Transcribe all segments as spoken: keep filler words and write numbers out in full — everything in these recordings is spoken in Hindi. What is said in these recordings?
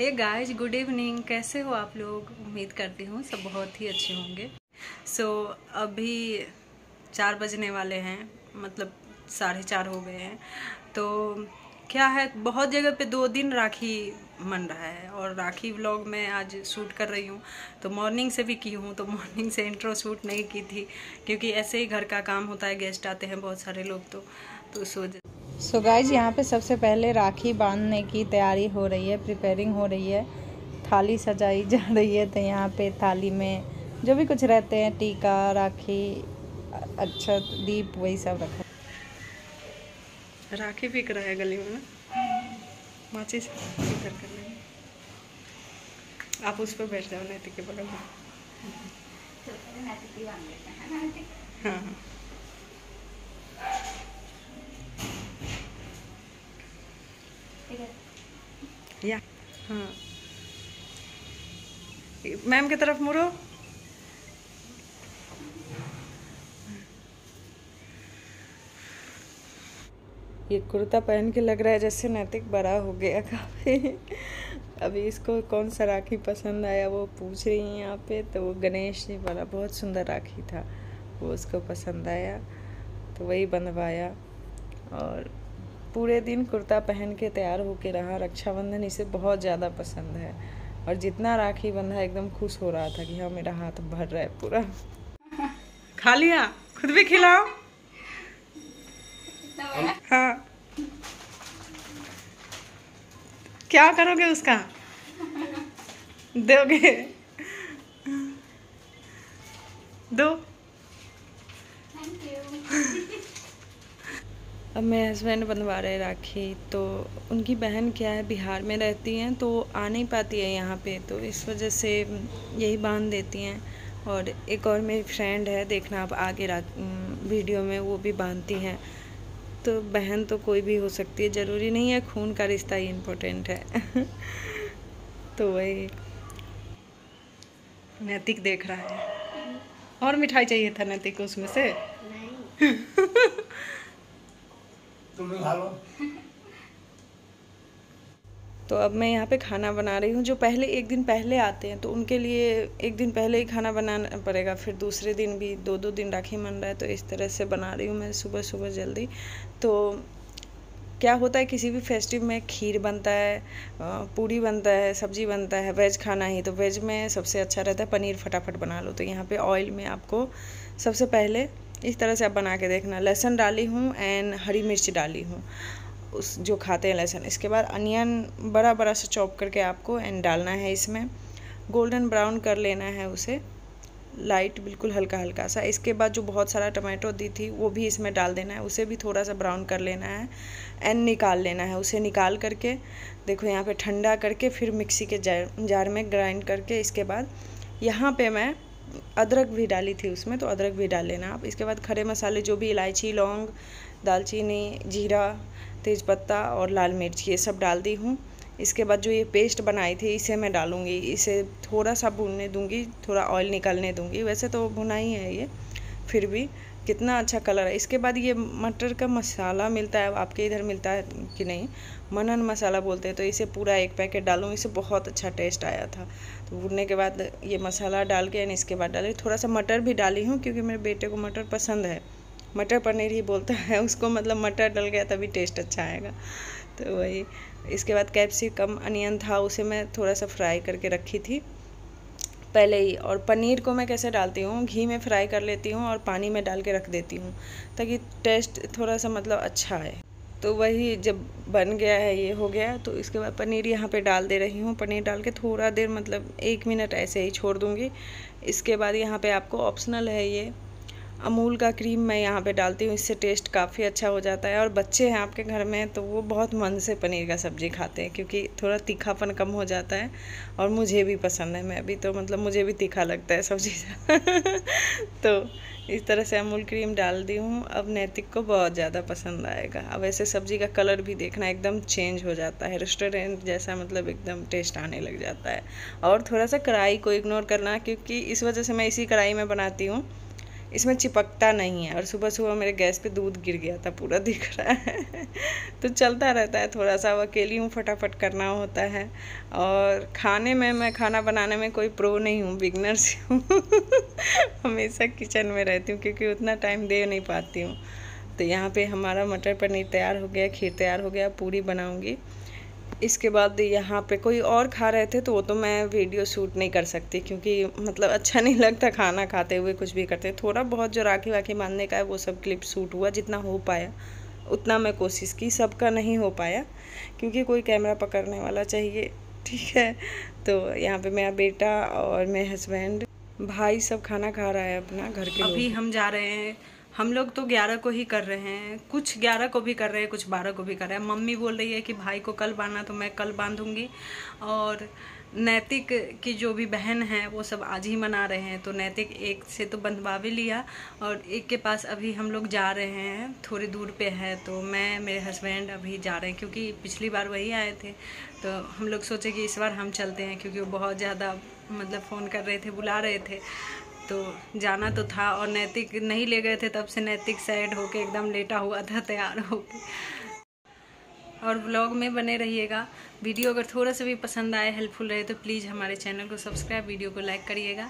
Hey guys, good evening. कैसे हो आप लोग? उम्मीद करती हूँ सब बहुत ही अच्छे होंगे। सो so, अभी चार बजने वाले हैं, मतलब साढ़े चार हो गए हैं। तो क्या है, बहुत जगह पे दो दिन राखी मन रहा है और राखी व्लॉग मैं आज शूट कर रही हूँ। तो मॉर्निंग से भी की हूँ, तो मॉर्निंग से इंट्रो शूट नहीं की थी क्योंकि ऐसे ही घर का काम होता है, गेस्ट आते हैं बहुत सारे लोग। तो तो सो सो गाइज यहाँ पे सबसे पहले राखी बांधने की तैयारी हो रही है, प्रिपेयरिंग हो रही है, थाली सजाई जा रही है। तो यहाँ पे थाली में जो भी कुछ रहते हैं, टीका, राखी, अक्षत, दीप, वही सब रखा। राखी बिक रहा है गली में ना, माचिस इधर कर लेंगे। आप उस पर बैठ जाओ नैतिक के बगल में। हाँ हाँ, या हाँ, मैम की तरफ मुड़ो। ये कुर्ता पहन के लग रहा है जैसे नैतिक बड़ा हो गया काफ़ी। अभी इसको कौन सा राखी पसंद आया वो पूछ रही हैं यहाँ पे। तो वो गणेश जी वाला बहुत सुंदर राखी था, वो उसको पसंद आया तो वही बंधवाया। और पूरे दिन कुर्ता पहन के तैयार होके रहा। रक्षाबंधन इसे बहुत ज़्यादा पसंद है और जितना राखी बंधा एकदम खुश हो रहा था कि हाँ मेरा हाथ भर रहा है पूरा। खा लिया, खुद भी खिलाओ। हाँ, क्या करोगे उसका? दोगे? दो। अब मेरे हस्बैंड बनवा रहे राखी। तो उनकी बहन क्या है, बिहार में रहती हैं, तो आ नहीं पाती है यहाँ पे, तो इस वजह से यही बांध देती हैं। और एक और मेरी फ्रेंड है, देखना आप आगे वीडियो में, वो भी बांधती हैं। तो बहन तो कोई भी हो सकती है, ज़रूरी नहीं है खून का रिश्ता ही इम्पोर्टेंट है। तो वही नैतिक देख रहा है। और मिठाई चाहिए था नैतिक को उसमें से? नहीं। तुम खा लो। तो अब मैं यहाँ पे खाना बना रही हूँ। जो पहले एक दिन पहले आते हैं तो उनके लिए एक दिन पहले ही खाना बनाना पड़ेगा, फिर दूसरे दिन भी, दो दो दिन राखी मन रहा है, तो इस तरह से बना रही हूँ मैं सुबह सुबह जल्दी। तो क्या होता है, किसी भी फेस्टिव में खीर बनता है, पूड़ी बनता है, सब्जी बनता है, वेज खाना ही। तो वेज में सबसे अच्छा रहता है पनीर, फटाफट बना लो। तो यहाँ पे ऑयल में आपको सबसे पहले इस तरह से आप बना के देखना। लहसुन डाली हूँ एंड हरी मिर्च डाली हूँ, उस जो खाते हैं लहसुन। इसके बाद अनियन बड़ा बड़ा सा चॉप करके आपको एंड डालना है इसमें। गोल्डन ब्राउन कर लेना है उसे, लाइट बिल्कुल हल्का हल्का सा। इसके बाद जो बहुत सारा टमाटो दी थी वो भी इसमें डाल देना है, उसे भी थोड़ा सा ब्राउन कर लेना है एंड निकाल लेना है। उसे निकाल करके देखो यहाँ पे ठंडा करके फिर मिक्सी के जार जार में ग्राइंड करके, इसके बाद यहाँ पे मैं अदरक भी डाली थी उसमें, तो अदरक भी डाल लेना आप। इसके बाद खड़े मसाले जो भी, इलायची, लौंग, दालचीनी, जीरा, तेज़पत्ता और लाल मिर्च, ये सब डाल दी हूँ। इसके बाद जो ये पेस्ट बनाई थी इसे मैं डालूँगी, इसे थोड़ा सा भूनने दूँगी, थोड़ा ऑयल निकलने दूँगी। वैसे तो भुना ही है ये, फिर भी कितना अच्छा कलर है। इसके बाद ये मटर का मसाला मिलता है, आपके इधर मिलता है कि नहीं, मनन मसाला बोलते हैं, तो इसे पूरा एक पैकेट डालूँ। इसे बहुत अच्छा टेस्ट आया था। तो भुनने के बाद ये मसाला डाल के, इसके बाद डाली थोड़ा सा मटर भी डाली हूँ क्योंकि मेरे बेटे को मटर पसंद है। मटर पनीर ही बोलता है उसको, मतलब मटर डल गया तभी टेस्ट अच्छा आएगा। तो वही, इसके बाद कैप्सिकम, अनियन था, उसे मैं थोड़ा सा फ्राई करके रखी थी पहले ही। और पनीर को मैं कैसे डालती हूँ, घी में फ्राई कर लेती हूँ और पानी में डाल के रख देती हूँ ताकि टेस्ट थोड़ा सा मतलब अच्छा है। तो वही जब बन गया है, ये हो गया, तो इसके बाद पनीर यहाँ पे डाल दे रही हूँ। पनीर डाल के थोड़ा देर, मतलब एक मिनट ऐसे ही छोड़ दूँगी। इसके बाद यहाँ पे आपको ऑप्शनल है, ये अमूल का क्रीम मैं यहाँ पे डालती हूँ, इससे टेस्ट काफ़ी अच्छा हो जाता है। और बच्चे हैं आपके घर में तो वो बहुत मन से पनीर का सब्ज़ी खाते हैं क्योंकि थोड़ा तीखापन कम हो जाता है, और मुझे भी पसंद है, मैं भी तो मतलब मुझे भी तीखा लगता है सब्ज़ी तो इस तरह से अमूल क्रीम डाल दी हूँ। अब नैतिक को बहुत ज़्यादा पसंद आएगा। अब ऐसे सब्ज़ी का कलर भी देखना एकदम चेंज हो जाता है, रेस्टोरेंट जैसा, मतलब एकदम टेस्ट आने लग जाता है। और थोड़ा सा कढ़ाई को इग्नोर करना, क्योंकि इस वजह से मैं इसी कढ़ाई में बनाती हूँ इसमें चिपकता नहीं है। और सुबह सुबह मेरे गैस पे दूध गिर गया था, पूरा दिख रहा है। तो चलता रहता है थोड़ा सा, अकेली हूँ, फटाफट करना होता है। और खाने में, मैं खाना बनाने में कोई प्रो नहीं हूँ, बिगनर सी हूँ। हमेशा किचन में रहती हूँ क्योंकि उतना टाइम दे नहीं पाती हूँ। तो यहाँ पे हमारा मटर पनीर तैयार हो गया, खीर तैयार हो गया, पूरी बनाऊँगी। इसके बाद यहाँ पे कोई और खा रहे थे तो वो तो मैं वीडियो शूट नहीं कर सकती क्योंकि मतलब अच्छा नहीं लगता खाना खाते हुए कुछ भी करते। थोड़ा बहुत जो राखी वाखी बांधने का है वो सब क्लिप शूट हुआ, जितना हो पाया उतना मैं कोशिश की, सबका नहीं हो पाया क्योंकि कोई कैमरा पकड़ने वाला चाहिए, ठीक है। तो यहाँ पे मेरा बेटा और मेरे हस्बैंड, भाई सब खाना खा रहा है अपना घर के। अभी हम जा रहे हैं, हम लोग तो ग्यारह को ही कर रहे हैं, कुछ ग्यारह को भी कर रहे हैं, कुछ बारह को भी कर रहे हैं। मम्मी बोल रही है कि भाई को कल बांधना, तो मैं कल बांधूंगी। और नैतिक की जो भी बहन है वो सब आज ही मना रहे हैं, तो नैतिक एक से तो बंधवा भी लिया और एक के पास अभी हम लोग जा रहे हैं, थोड़ी दूर पे है। तो मैं, मेरे हस्बैंड अभी जा रहे हैं क्योंकि पिछली बार वही आए थे, तो हम लोग सोचे कि इस बार हम चलते हैं क्योंकि वो बहुत ज़्यादा मतलब फ़ोन कर रहे थे, बुला रहे थे, तो जाना तो था। और नैतिक नहीं ले गए थे, तब से नैतिक सैड होके एकदम लेटा हुआ था तैयार होके। और व्लॉग में बने रहिएगा। वीडियो अगर थोड़ा सा भी पसंद आए, हेल्पफुल रहे, तो प्लीज़ हमारे चैनल को सब्सक्राइब, वीडियो को लाइक करिएगा।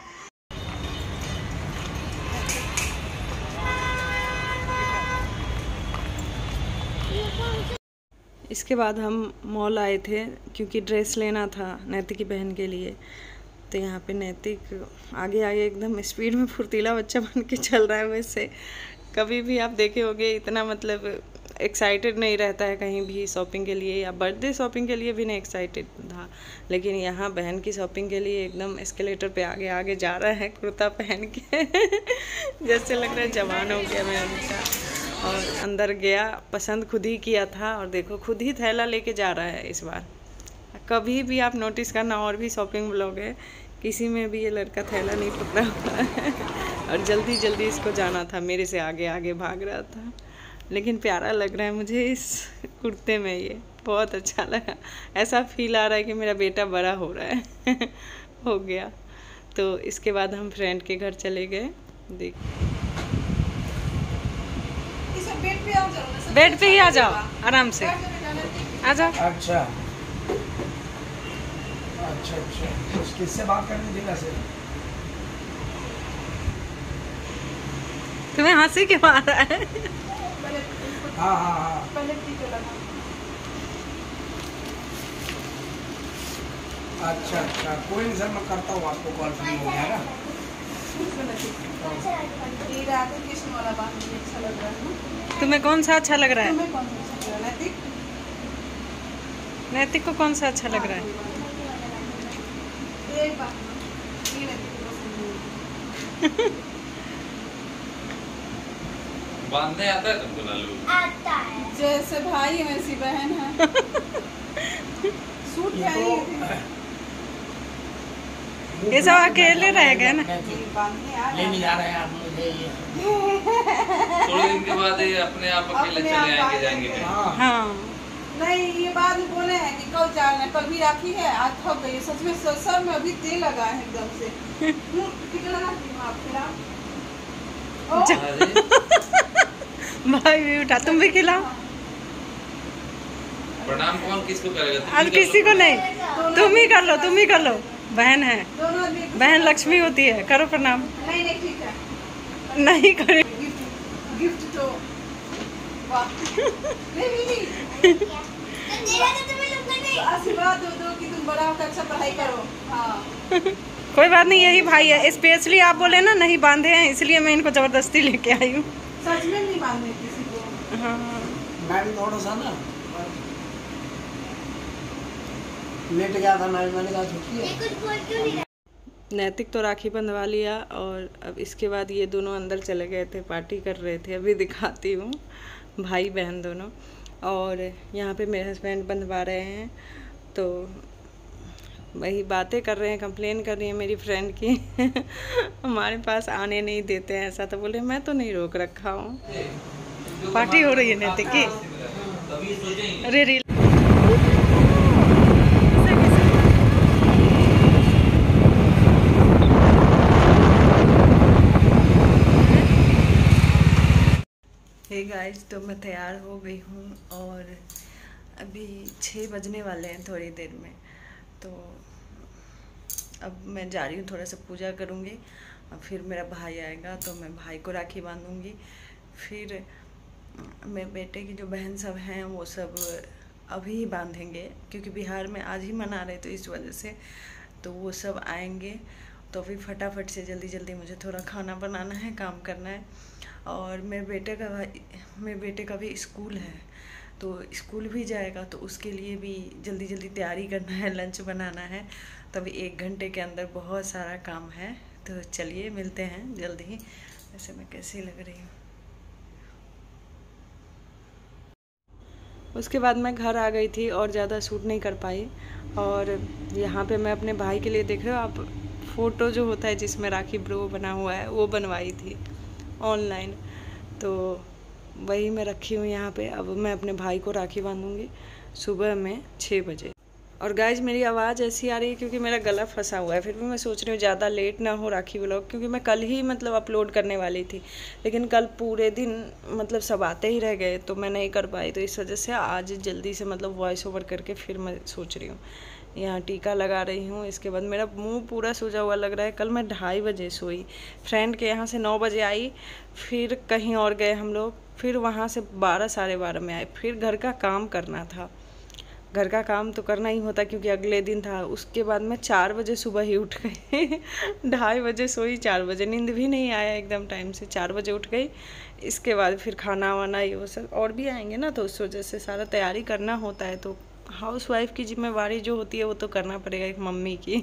इसके बाद हम मॉल आए थे क्योंकि ड्रेस लेना था नैतिक की बहन के लिए। तो यहाँ पे नैतिक आगे आगे एकदम स्पीड में फुर्तीला बच्चा बन के चल रहा है। वैसे कभी भी आप देखे होंगे इतना मतलब एक्साइटेड नहीं रहता है कहीं भी शॉपिंग के लिए, या बर्थडे शॉपिंग के लिए भी नहीं एक्साइटेड था, लेकिन यहाँ बहन की शॉपिंग के लिए एकदम एस्केलेटर पे आगे आगे जा रहा है कुर्ता पहन के। जैसे लग रहा है जवान हो गया मेरा बेटा। और अंदर गया, पसंद खुद ही किया था, और देखो खुद ही थैला लेके जा रहा है इस बार। कभी भी आप नोटिस करना, और भी शॉपिंग व्लॉग है, किसी में भी ये लड़का थैला नहीं पकड़ा हुआ है। और जल्दी जल्दी इसको जाना था, मेरे से आगे आगे भाग रहा था। लेकिन प्यारा लग रहा है मुझे इस कुर्ते में, ये बहुत अच्छा लगा। ऐसा फील आ रहा है कि मेरा बेटा बड़ा हो रहा है। हो गया। तो इसके बाद हम फ्रेंड के घर चले गए। देख, बेड पे ही आ जाओ, आराम से आ जाओ। अच्छा अच्छा अच्छा, किससे बात करनी थी वैसे? तुम्हें हंसी क्यों आ रहा है? हाँ हाँ हाँ, अच्छा अच्छा, कोई नहीं सर, मैं करता हूँ आपको कॉल, फ्री हो गया ना। तुम्हें कौन सा अच्छा लग रहा है? नैतिक को कौन सा अच्छा लग रहा है? बांधने आता है तुमको लालू? आता है। जैसे भाई वैसी बहन है। सूट पहनी ये सब अकेले रह गए ना। लेने जा रहे हैं आप मुझे ये। थोड़े दिन के बाद ये अपने आप अकेले चले आएंगे जाएंगे। हाँ नहीं, ये बात बोले हैं कि कल जाना है, कल भी राखी है, आज थक गई सच में। सर में अभी तेल लगा है एकदम से। कितना भाई भी उठा, तुम भी खिलाओ। प्रणाम कौन किसको करेगा? आज किसी को नहीं, तुम ही कर लो, तुम ही कर लो, बहन है, बहन लक्ष्मी होती है, करो प्रणाम। नहीं नहीं ठीक है, नहीं करे। गिफ्ट तो आशीर्वाद दो दो कि तुम बड़ा होकर अच्छा पढ़ाई करो। हाँ कोई बात नहीं, यही भाई है। स्पेशली आप बोले ना नहीं बांधे हैं, इसलिए मैं इनको जबरदस्ती लेके आई हूँ। सच में नहीं बांधे किसी को। हाँ मैं भी थोड़ा सा ना लेट गया था, मैं मैंने कहा छुट्टी है। नैतिक तो राखी बंधवा लिया, और अब इसके बाद ये दोनों अंदर चले गए थे, पार्टी कर रहे थे। अभी दिखाती हूँ, भाई बहन दोनों। और यहाँ पे मेरे हस्बैंड बंधवा रहे हैं, तो वही बातें कर रहे हैं, कंप्लेन कर रही है मेरी फ्रेंड की। हमारे पास आने नहीं देते हैं ऐसा। तो बोले मैं तो नहीं रोक रखा हूँ। पार्टी हो रही है नैतिक की। अरे रील हे गाइस, तो मैं तैयार हो गई हूँ और अभी छः बजने वाले हैं थोड़ी देर में। तो अब मैं जा रही हूँ, थोड़ा सा पूजा करूँगी और फिर मेरा भाई आएगा तो मैं भाई को राखी बांधूँगी। फिर मेरे बेटे की जो बहन सब हैं वो सब अभी ही बांधेंगे, क्योंकि बिहार में आज ही मना रहे तो इस वजह से तो वो सब आएंगे। तो फिर फटाफट से जल्दी जल्दी मुझे थोड़ा खाना बनाना है, काम करना है। और मेरे बेटे का मेरे बेटे का भी स्कूल है, तो स्कूल भी जाएगा तो उसके लिए भी जल्दी जल्दी तैयारी करना है, लंच बनाना है। तभी एक घंटे के अंदर बहुत सारा काम है। तो चलिए मिलते हैं जल्दी ही। वैसे मैं कैसी लग रही हूँ। उसके बाद मैं घर आ गई थी और ज़्यादा शूट नहीं कर पाई। और यहाँ पे मैं अपने भाई के लिए, देख रहे हो आप, फ़ोटो जो होता है जिसमें राखी ब्रो बना हुआ है वो बनवाई थी ऑनलाइन, तो वही मैं रखी हूँ यहाँ पे। अब मैं अपने भाई को राखी बांधूँगी सुबह में छः बजे। और गाइज मेरी आवाज़ ऐसी आ रही है क्योंकि मेरा गला फंसा हुआ है। फिर भी मैं सोच रही हूँ ज़्यादा लेट ना हो राखी व्लॉग, क्योंकि मैं कल ही मतलब अपलोड करने वाली थी, लेकिन कल पूरे दिन मतलब सब आते ही रह गए तो मैं नहीं कर पाई। तो इस वजह से आज जल्दी से मतलब वॉइस ओवर करके फिर मैं सोच रही हूँ यहाँ टीका लगा रही हूँ। इसके बाद मेरा मुंह पूरा सूजा हुआ लग रहा है। कल मैं ढाई बजे सोई, फ्रेंड के यहाँ से नौ बजे आई, फिर कहीं और गए हम लोग, फिर वहाँ से बारह साढ़े बारह में आए। फिर घर का काम करना था, घर का काम तो करना ही होता क्योंकि अगले दिन था। उसके बाद मैं चार बजे सुबह ही उठ गई ढाई बजे सोई, चार बजे नींद भी नहीं आया एकदम टाइम से, चार बजे उठ गई। इसके बाद फिर खाना वाना ये वो सब और भी आएंगे ना, तो उस वजह से सारा तैयारी करना होता है। तो हाउस वाइफ की जिम्मेवारी जो होती है वो तो करना पड़ेगा, एक मम्मी की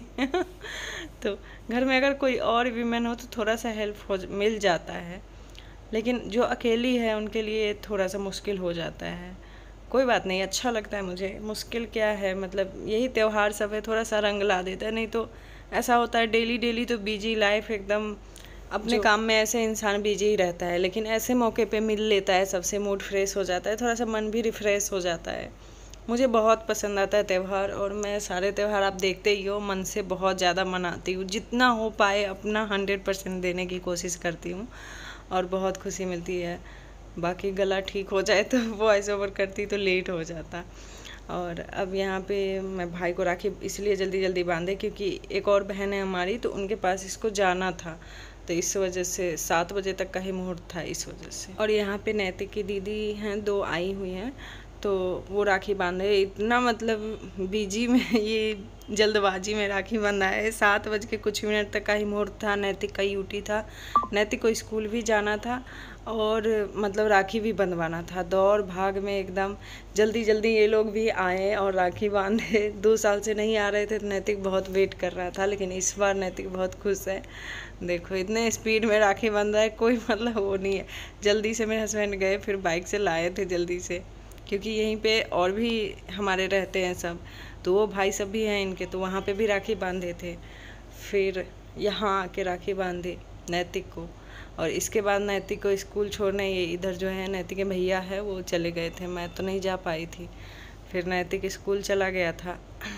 तो घर में अगर कोई और वीमेन हो तो थोड़ा सा हेल्प हो मिल जाता है, लेकिन जो अकेली है उनके लिए थोड़ा सा मुश्किल हो जाता है। कोई बात नहीं, अच्छा लगता है मुझे। मुश्किल क्या है, मतलब यही त्यौहार सब है, थोड़ा सा रंग ला देता है। नहीं तो ऐसा होता है डेली डेली तो बिजी लाइफ, एकदम अपने काम में ऐसे इंसान बिजी ही रहता है। लेकिन ऐसे मौके पे मिल लेता है सबसे, मूड फ्रेश हो जाता है, थोड़ा सा मन भी रिफ्रेश हो जाता है। मुझे बहुत पसंद आता है त्यौहार, और मैं सारे त्यौहार आप देखते ही हो मन से बहुत ज़्यादा मनाती हूँ। जितना हो पाए अपना हंड्रेड परसेंट देने की कोशिश करती हूँ और बहुत खुशी मिलती है। बाकी गला ठीक हो जाए तो वॉइस ओवर करती तो लेट हो जाता। और अब यहाँ पे मैं भाई को राखी इसलिए जल्दी जल्दी बांधे क्योंकि एक और बहन है हमारी, तो उनके पास इसको जाना था, तो इस वजह से सात बजे तक का ही मुहूर्त था इस वजह से। और यहाँ पे नैतिक की दीदी हैं, दो आई हुई हैं, तो वो राखी बांधे। इतना मतलब बिजी में, ये जल्दबाजी में राखी बंधा है। सात बज के कुछ मिनट तक का ही मुहूर्त था। नैतिक का यूटी था, नैतिक को स्कूल भी जाना था और मतलब राखी भी बंधवाना था। दौड़ भाग में एकदम जल्दी जल्दी ये लोग भी आए और राखी बांधे। दो साल से नहीं आ रहे थे तो नैतिक बहुत वेट कर रहा था, लेकिन इस बार नैतिक बहुत खुश है। देखो इतने स्पीड में राखी बंध रहा है, कोई मतलब वो नहीं है। जल्दी से मेरे हस्बैंड गए, फिर बाइक से लाए थे जल्दी से, क्योंकि यहीं पे और भी हमारे रहते हैं सब, तो वो भाई सब भी हैं इनके, तो वहाँ पे भी राखी बांधे थे। फिर यहाँ आके राखी बांधे नैतिक को, और इसके बाद नैतिक को स्कूल छोड़ने ये इधर जो है नैतिक के भैया है वो चले गए थे, मैं तो नहीं जा पाई थी। फिर नैतिक स्कूल चला गया था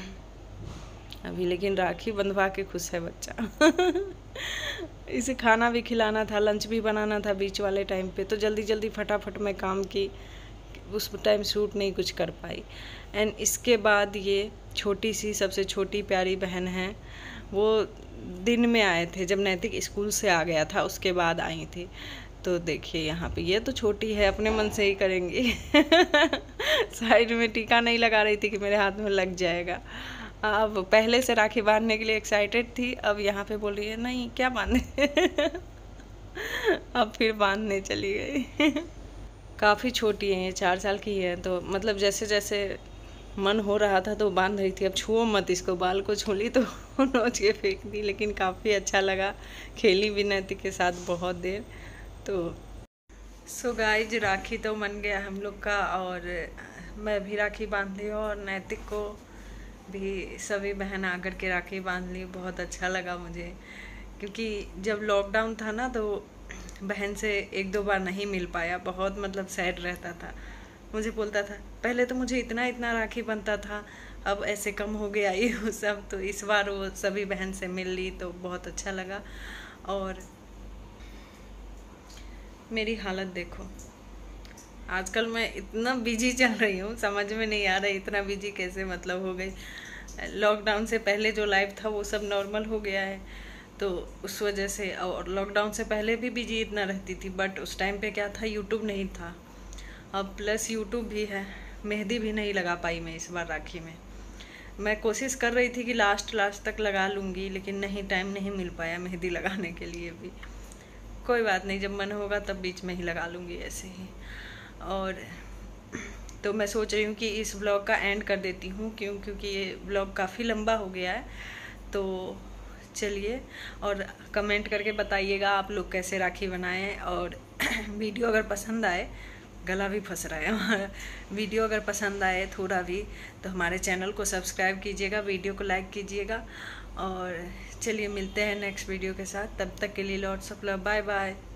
अभी, लेकिन राखी बंधवा के खुश है बच्चा इसे खाना भी खिलाना था, लंच भी बनाना था बीच वाले टाइम पे, तो जल्दी जल्दी फटाफट मैं काम की, उस टाइम शूट नहीं कुछ कर पाई। एंड इसके बाद ये छोटी सी सबसे छोटी प्यारी बहन है, वो दिन में आए थे जब नैतिक स्कूल से आ गया था, उसके बाद आई थी। तो देखिए यहाँ पे ये तो छोटी है, अपने मन से ही करेंगी साइड में टीका नहीं लगा रही थी कि मेरे हाथ में लग जाएगा। अब पहले से राखी बांधने के लिए एक्साइटेड थी, अब यहाँ पे बोल रही है नहीं क्या बांधे अब फिर बांधने चली गई काफ़ी छोटी है ये, चार साल की है, तो मतलब जैसे जैसे मन हो रहा था तो बांध रही थी। अब छुओ मत इसको, बाल को छू ली तो नोच के फेंक दी, लेकिन काफ़ी अच्छा लगा, खेली भी नैतिक के साथ बहुत देर। तो सो गाइज राखी तो बन गया हम लोग का, और मैं भी राखी बांध ली और नैतिक को भी सभी बहन आकर के राखी बांध ली। बहुत अच्छा लगा मुझे, क्योंकि जब लॉकडाउन था ना तो बहन से एक दो बार नहीं मिल पाया, बहुत मतलब सैड रहता था। मुझे बोलता था पहले तो मुझे इतना इतना राखी बनता था, अब ऐसे कम हो गया ये वो सब। तो इस बार वो सभी बहन से मिल ली तो बहुत अच्छा लगा। और मेरी हालत देखो, आजकल मैं इतना बिजी चल रही हूँ, समझ में नहीं आ रहा है इतना बिजी कैसे मतलब हो गई। लॉकडाउन से पहले जो लाइफ था वो सब नॉर्मल हो गया है, तो उस वजह से। और लॉकडाउन से पहले भी बिजी इतना रहती थी, बट उस टाइम पे क्या था, यूट्यूब नहीं था। अब प्लस यूट्यूब भी है। मेहंदी भी नहीं लगा पाई मैं इस बार राखी में। मैं कोशिश कर रही थी कि लास्ट लास्ट तक लगा लूँगी, लेकिन नहीं, टाइम नहीं मिल पाया मेहंदी लगाने के लिए भी। कोई बात नहीं, जब मन होगा तब बीच में ही लगा लूँगी ऐसे ही। और तो मैं सोच रही हूँ कि इस ब्लॉग का एंड कर देती हूँ, क्यों क्योंकि ये ब्लॉग काफ़ी लंबा हो गया है। तो चलिए, और कमेंट करके बताइएगा आप लोग कैसे राखी बनाएं। और वीडियो अगर पसंद आए, गला भी फंस रहा है हमारा, वीडियो अगर पसंद आए थोड़ा भी तो हमारे चैनल को सब्सक्राइब कीजिएगा, वीडियो को लाइक कीजिएगा। और चलिए मिलते हैं नेक्स्ट वीडियो के साथ, तब तक के लिए lots of love, bye bye.